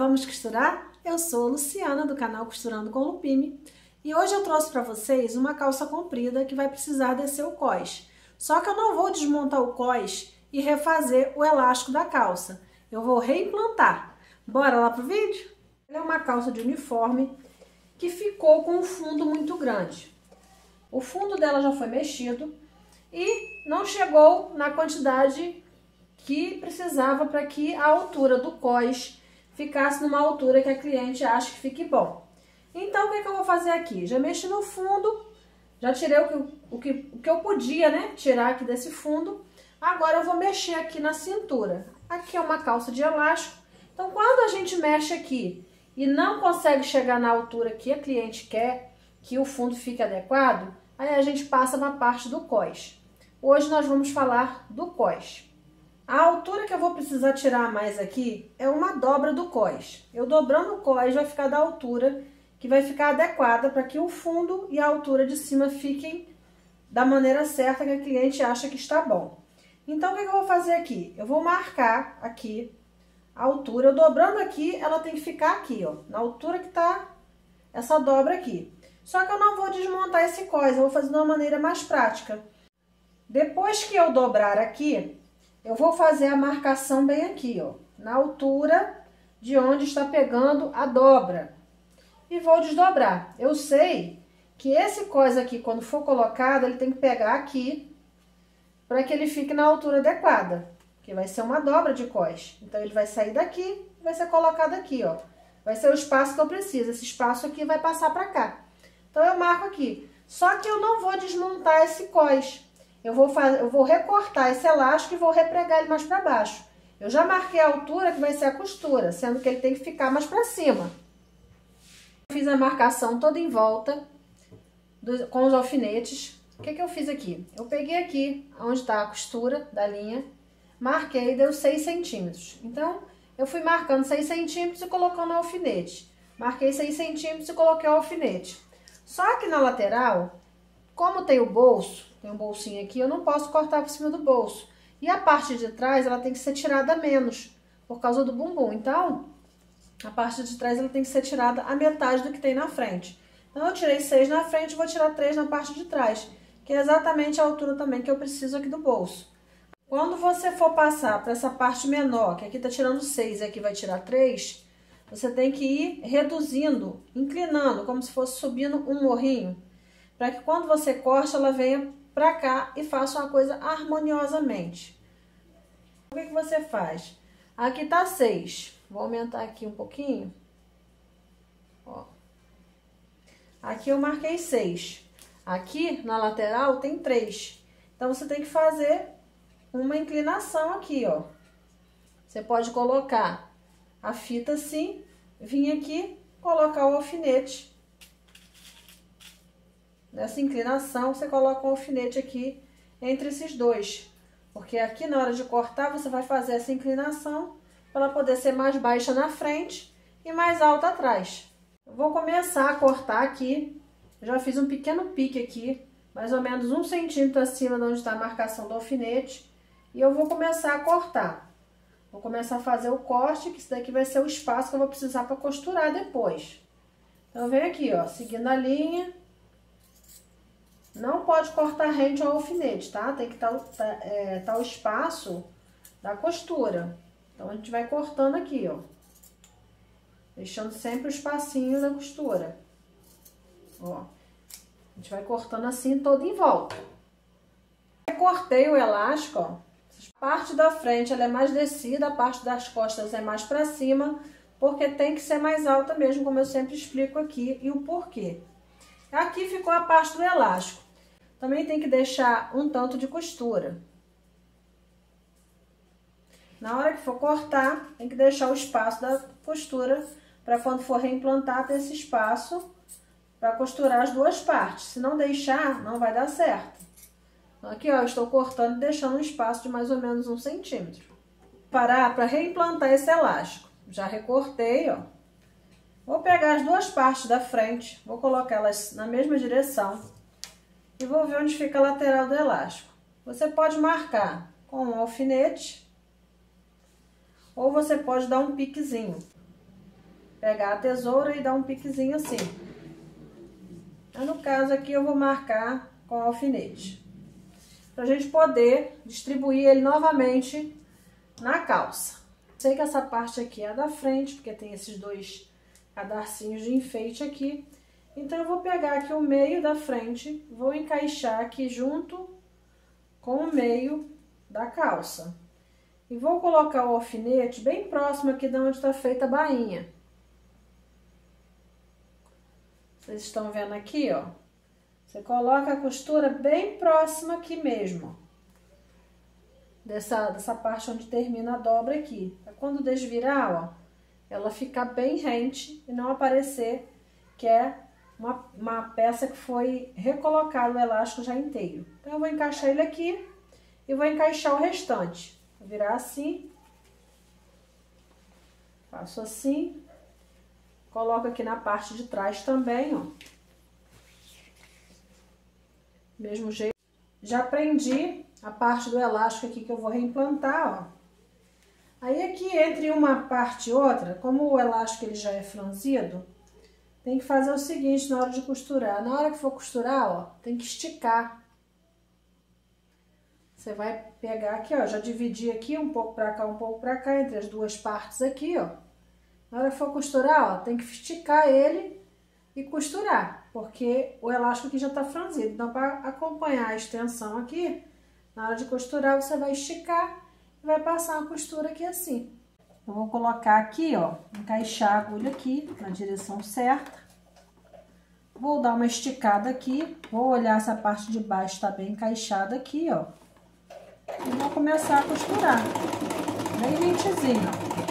vamos costurar? Eu sou a Luciana do canal Costurando com Lupime e hoje eu trouxe para vocês uma calça comprida que vai precisar descer o cós. Só que eu não vou desmontar o cós e refazer o elástico da calça, eu vou reimplantar. Bora lá pro vídeo? Ela é uma calça de uniforme que ficou com um fundo muito grande. O fundo dela já foi mexido e não chegou na quantidade que precisava para que a altura do cós ficasse numa altura que a cliente acha que fique bom. Então, o que eu vou fazer aqui? Já mexi no fundo, já tirei o que eu podia, né, tirar aqui desse fundo. Agora eu vou mexer aqui na cintura. Aqui é uma calça de elástico, então quando a gente mexe aqui e não consegue chegar na altura que a cliente quer, que o fundo fique adequado, aí a gente passa na parte do cós. Hoje nós vamos falar do cós. A altura que eu vou precisar tirar mais aqui é uma dobra do cós. Eu dobrando o cós vai ficar da altura que vai ficar adequada para que o fundo e a altura de cima fiquem da maneira certa que a cliente acha que está bom. Então, o que eu vou fazer aqui? Eu vou marcar aqui a altura. Eu dobrando aqui, ela tem que ficar aqui, ó, na altura que tá essa dobra aqui. Só que eu não vou desmontar esse cós, eu vou fazer de uma maneira mais prática. Depois que eu dobrar aqui, eu vou fazer a marcação bem aqui, ó, na altura de onde está pegando a dobra. E vou desdobrar. Eu sei que esse cós aqui, quando for colocado, ele tem que pegar aqui para que ele fique na altura adequada, que vai ser uma dobra de cós. Então, ele vai sair daqui e vai ser colocado aqui, ó. Vai ser o espaço que eu preciso. Esse espaço aqui vai passar para cá. Então, eu marco aqui. Só que eu não vou desmontar esse cós. Eu vou recortar esse elástico e vou repregar ele mais para baixo. Eu já marquei a altura que vai ser a costura, sendo que ele tem que ficar mais para cima. Eu fiz a marcação toda em volta com os alfinetes. O que eu fiz aqui? Eu peguei aqui, onde está a costura da linha, marquei, deu 6 centímetros. Então, eu fui marcando 6 centímetros e colocando o alfinete. Marquei 6 centímetros e coloquei o alfinete. Só que na lateral, como tem o bolso, tem um bolsinho aqui, eu não posso cortar por cima do bolso. E a parte de trás, ela tem que ser tirada menos, por causa do bumbum. Então, a parte de trás, ela tem que ser tirada a metade do que tem na frente. Então, eu tirei 6 na frente e vou tirar 3 na parte de trás, que é exatamente a altura também que eu preciso aqui do bolso. Quando você for passar para essa parte menor, que aqui tá tirando 6 e aqui vai tirar 3, você tem que ir reduzindo, inclinando, como se fosse subindo um morrinho, para que quando você corte, ela venha para cá e faça uma coisa harmoniosamente. O que você faz? Aqui tá 6. Vou aumentar aqui um pouquinho. Ó. Aqui eu marquei 6. Aqui na lateral tem 3. Então, você tem que fazer uma inclinação aqui, ó. Você pode colocar a fita assim, vir aqui, colocar o alfinete. Nessa inclinação, você coloca o alfinete aqui entre esses dois. Porque aqui na hora de cortar, você vai fazer essa inclinação para ela poder ser mais baixa na frente e mais alta atrás. Eu vou começar a cortar aqui. Já fiz um pequeno pique aqui, mais ou menos 1 centímetro acima de onde está a marcação do alfinete. E eu vou começar a cortar. Vou começar a fazer o corte, que isso daqui vai ser o espaço que eu vou precisar para costurar depois. Então, vem aqui, ó, seguindo a linha. Não pode cortar rente ao alfinete, tá? Tem que tá o espaço da costura. Então, a gente vai cortando aqui, ó. Deixando sempre o espacinho da costura. Ó. A gente vai cortando assim todo em volta. Eu cortei o elástico, ó. A parte da frente ela é mais descida, a parte das costas é mais pra cima, porque tem que ser mais alta mesmo, como eu sempre explico aqui, e o porquê. Aqui ficou a parte do elástico. Também tem que deixar um tanto de costura. Na hora que for cortar, tem que deixar o espaço da costura para quando for reimplantar ter esse espaço para costurar as duas partes. Se não deixar, não vai dar certo. Então, aqui, ó, eu estou cortando e deixando um espaço de mais ou menos 1 centímetro. Parar para reimplantar esse elástico. Já recortei, ó. Vou pegar as duas partes da frente, vou colocá-las na mesma direção e vou ver onde fica a lateral do elástico. Você pode marcar com um alfinete ou você pode dar um piquezinho. pegar a tesoura e dar um piquezinho assim. Mas no caso aqui eu vou marcar com alfinete, pra gente poder distribuir ele novamente na calça. Sei que essa parte aqui é a da frente, porque tem esses dois cadarcinhos de enfeite aqui. Então eu vou pegar aqui o meio da frente, vou encaixar aqui junto com o meio da calça. E vou colocar o alfinete bem próximo aqui de onde está feita a bainha. Vocês estão vendo aqui, ó. Você coloca a costura bem próxima aqui mesmo. Dessa parte onde termina a dobra aqui. Pra quando desvirar, ó, ela ficar bem rente e não aparecer que é uma peça que foi recolocado o elástico já inteiro. Então eu vou encaixar ele aqui e vou encaixar o restante. Vou virar assim, faço assim, coloco aqui na parte de trás também, ó. Mesmo jeito. Já prendi a parte do elástico aqui que eu vou reimplantar, ó. Aí aqui entre uma parte e outra, como o elástico ele já é franzido, tem que fazer o seguinte na hora de costurar. Na hora que for costurar, ó, tem que esticar. Você vai pegar aqui, ó, já dividi aqui um pouco pra cá, um pouco pra cá, entre as duas partes aqui, ó. Na hora que for costurar, ó, tem que esticar ele e costurar, porque o elástico aqui já tá franzido. Então, para acompanhar a extensão aqui, na hora de costurar, você vai esticar e vai passar a costura aqui assim. Eu vou colocar aqui, ó, encaixar a agulha aqui na direção certa. Vou dar uma esticada aqui, vou olhar se a parte de baixo tá bem encaixada aqui, ó. E vou começar a costurar, bem lentezinho,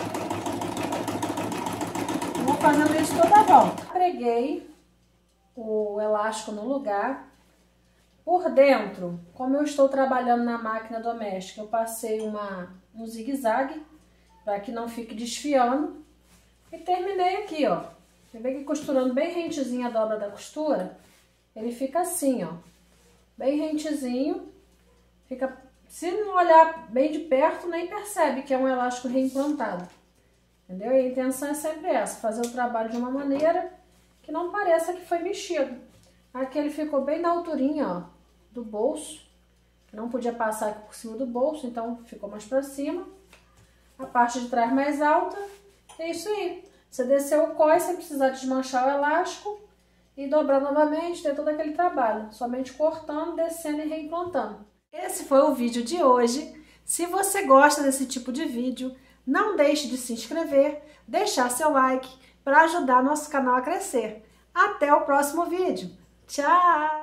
ó. Vou fazendo isso toda a volta. Preguei o elástico no lugar. Por dentro, como eu estou trabalhando na máquina doméstica, eu passei um zigue-zague para que não fique desfiando. E terminei aqui, ó. Você vê que costurando bem rentezinho a dobra da costura, ele fica assim, ó. Bem rentezinho. Fica, se não olhar bem de perto, nem percebe que é um elástico reimplantado. Entendeu? E a intenção é sempre essa, fazer o trabalho de uma maneira que não pareça que foi mexido. Aqui ele ficou bem na alturinha, ó, do bolso. Não podia passar aqui por cima do bolso, então ficou mais pra cima. A parte de trás mais alta, é isso aí. Você desceu o cós sem precisar desmanchar o elástico e dobrar novamente, ter todo aquele trabalho. Somente cortando, descendo e reimplantando. Esse foi o vídeo de hoje. Se você gosta desse tipo de vídeo, não deixe de se inscrever, deixar seu like para ajudar nosso canal a crescer. Até o próximo vídeo. Tchau!